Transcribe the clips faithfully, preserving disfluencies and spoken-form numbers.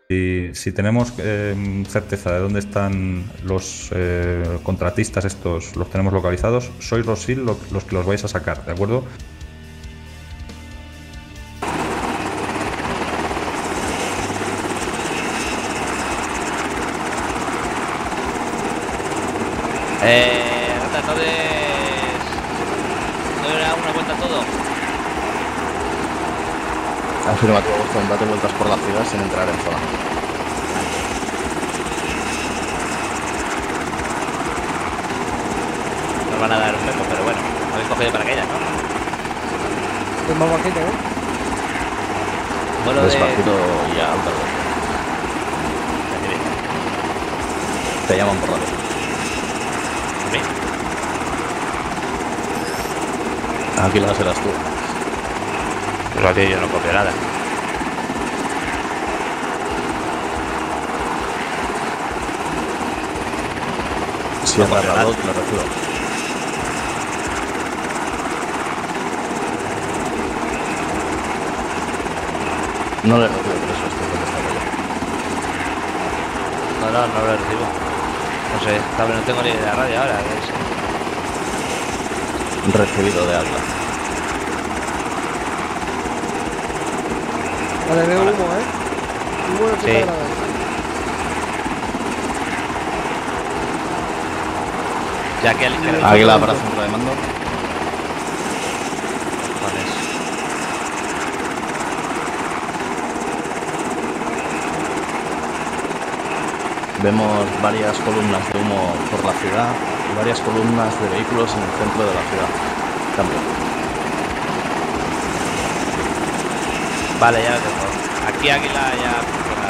Si, si tenemos eh, certeza de dónde están los eh, contratistas estos, los tenemos localizados, sois los S E A L lo- los que los vais a sacar, ¿de acuerdo? Eh, anda, entonces... ¿No era una vuelta todo? Afirmativo, Boston, date vueltas por la ciudad sin entrar en zona. Nos van a dar un pepo, pero bueno. Habéis cogido paracaídas, ¿no? Es más bajito, ¿eh? Vuelo de... Despacito y a alta velocidad. Te llaman por radio. ¿Sí? Aquí la serás tú. Pues aquí yo no copio nada. Si No es copio narrador, nada. lo recibo. No le recibo, por eso estoy contestando yo. No, no, no lo recibo. No sé, tal vez no tengo ni de la radio ahora. ¿Qué es? Recibido de alta. Vale, veo Hola. humo, ¿eh? Humo de Sí. ochenta grados. Ya aquí a la izquierda. Águila para centro de mando. Cojones. Vemos varias columnas de humo por la ciudad y varias columnas de vehículos en el centro de la ciudad. Cambio. Vale, ya lo tengo. Aquí Águila ya funciona.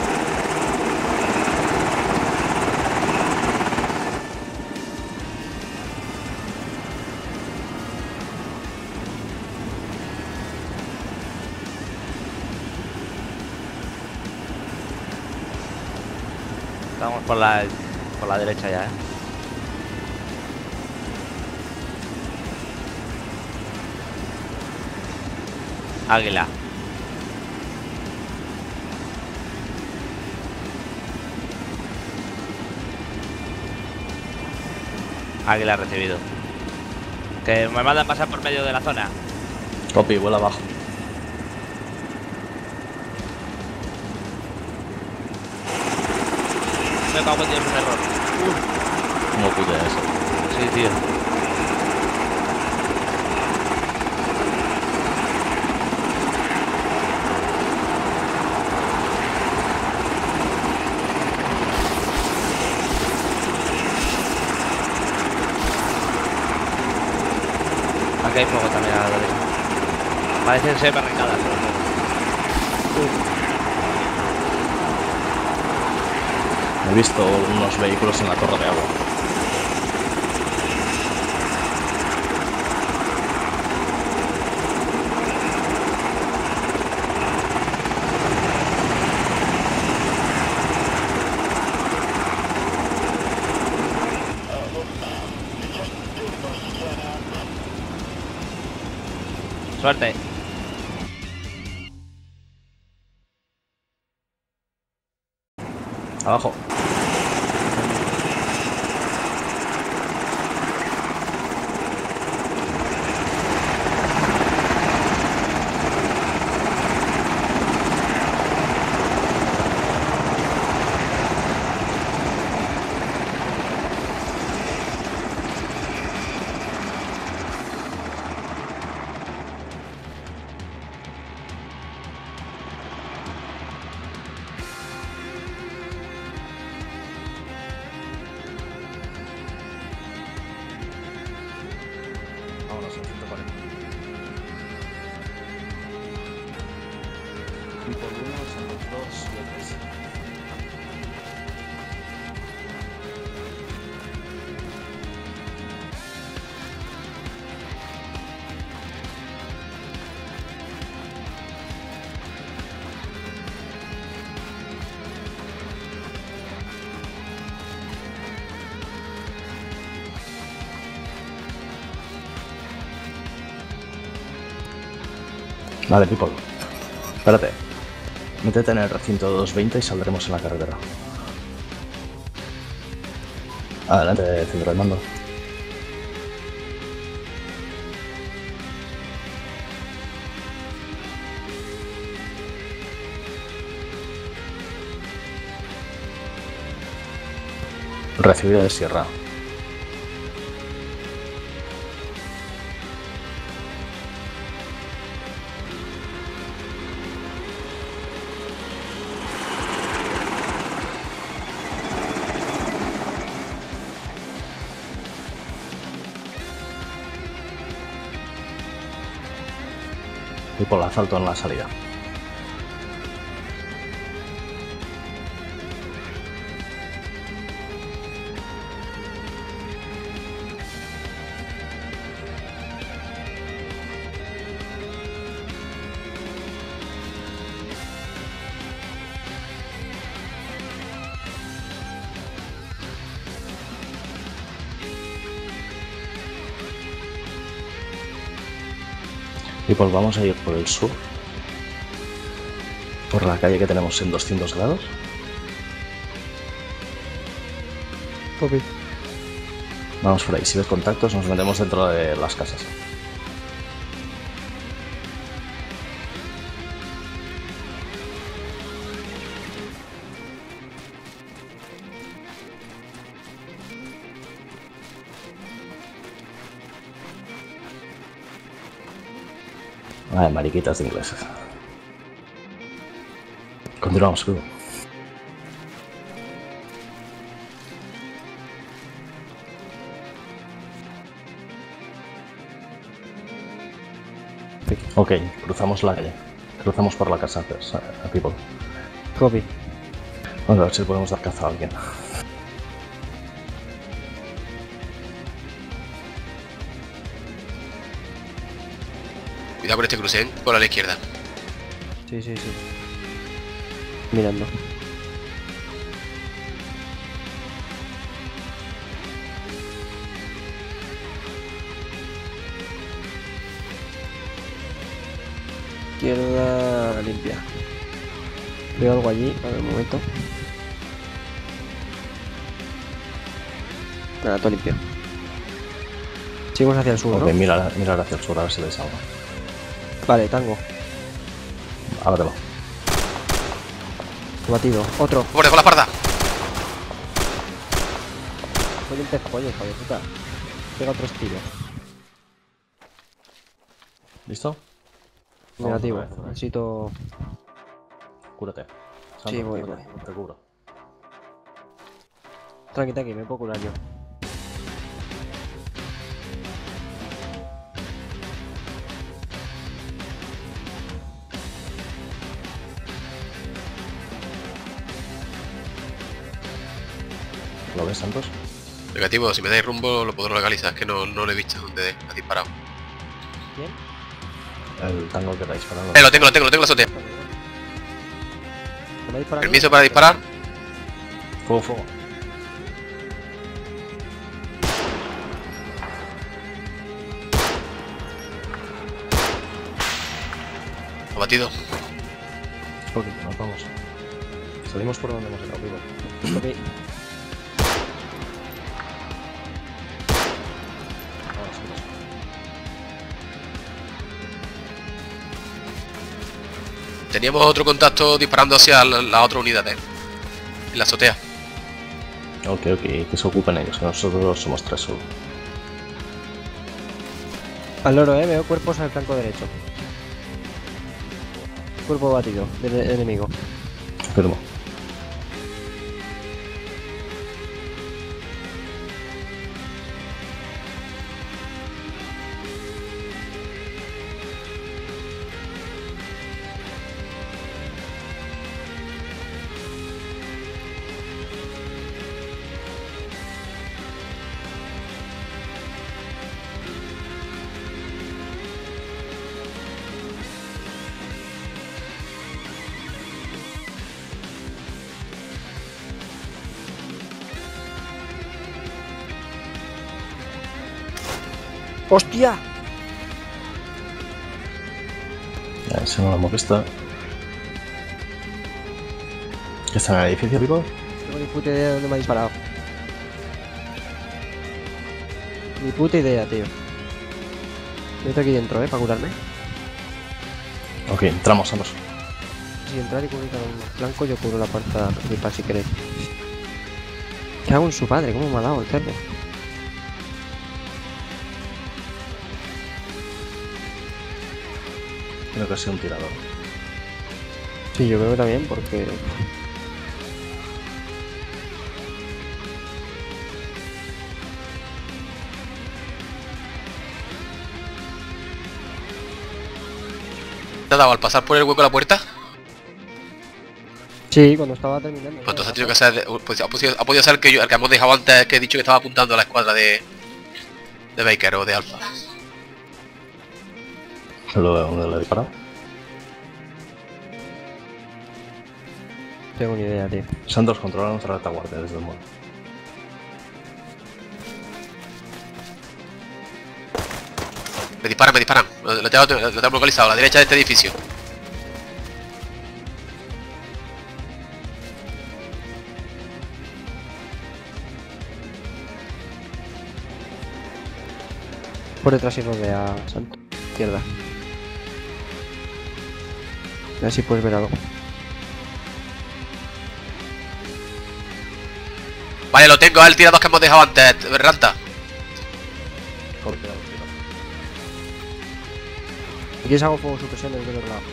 Estamos por la, por la derecha ya, ¿eh? Águila. Águila recibido. Que me mandan pasar por medio de la zona. Copy, vuela abajo. Me cago en Dios, un error. ¿Cómo puse eso? Sí, tío. Aquí hay fuego también a la derecha. Parecen ser barricadas, pero no. He visto unos vehículos en la torre de agua. Suerte. Abajo. Vámonos, en ciento cuarenta. Y por uno son los dos y el tres. Vale, people. Espérate. Métete en el recinto doscientos veinte y saldremos en la carretera. Adelante, centro de mando. Recibido de Sierra. Y por el asalto en la salida. Y pues vamos a ir por el sur, por la calle que tenemos en doscientos grados. Copy. Vamos por ahí, si ves contactos nos metemos dentro de las casas. Ay, mariquitas de ingleses. Continuamos, creo. Ok, cruzamos la calle. Cruzamos por la casa, a people. Copy. Vamos a ver si podemos dar caza a alguien. Cuidado con este cruce, ¿eh? Por la izquierda. Sí, sí, sí. Mirando. Izquierda limpia. Veo algo allí, a ver un momento. Nada, todo limpio. Seguimos hacia el sur, Ok, ¿no? mira, mira hacia el sur a ver si veis algo. Vale, tango. Ábratelo. Batido. Otro. ¡Por con la espalda! Soy un pez pollo, hijo de puta. Pega otros tiros. ¿Listo? Negativo. Vamos otra vez. Necesito... Cúrate. Sí, voy, cúrate, te cubro. Tranqui, tranqui, me puedo curar yo. ¿Lo ves, Santos? Negativo, si me dais rumbo lo podré localizar, es que no, no lo he visto donde ha disparado. ¿Quién? El tango que está disparando. Eh, lo tengo, lo tengo, lo tengo en la azotea. ¿Me va a disparar? Permiso para disparar. Fuego, fuego. Abatido. Ok, nos vamos. Salimos por donde hemos entrado, vivo. Ok. Vamos, vamos. Teníamos otro contacto disparando hacia la, la otra unidad, eh. En la azotea. Ok, ok, que se ocupen ellos, que nosotros somos tres solo. Al loro, eh, veo cuerpos al flanco derecho. Cuerpo batido, del enemigo. Firmo. ¡Hostia! Ya, si no lo hemos visto. ¿Que está en el edificio, Pico? No tengo ni puta idea de dónde me ha disparado. Ni puta idea, tío. Yo estoy aquí dentro, eh, para curarme. Ok, entramos, Santos. Si entrar y cubrir cada uno blanco, yo cubro la puerta principal si queréis. ¿Qué hago en su padre? ¿Cómo me ha dado el cerdo? Creo que ha sido un tirador. Sí, yo creo que también, porque... ¿Te ha dado al pasar por el hueco de la puerta? Sí, cuando estaba terminando. Pues entonces ha tenido que ser. de- Pues ha podido, ha podido ser que yo, el que hemos dejado antes, que he dicho que estaba apuntando a la escuadra de. de Baker o de Alpha. ¿Lo, ¿Dónde le he disparado? No tengo ni idea, tío. Santos controla nuestra retaguardia desde el móvil. Me disparan, me disparan. Lo, lo tengo, lo tengo localizado, a la derecha de este edificio. Por detrás y rodea Santo. Izquierda. A ver si puedes ver algo. Vale, lo tengo, es el tirador que hemos dejado antes, Ranta. Corte, tiro. Si quieres hago fuego supresión desde el otro lado.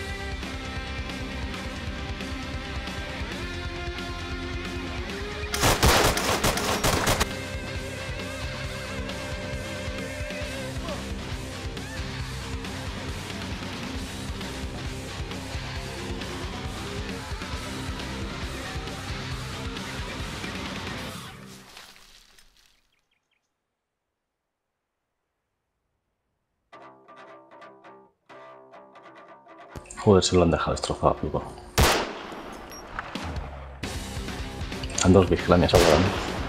Joder, se lo han dejado destrozado, Pico. Santos, vigila mi aseguramiento.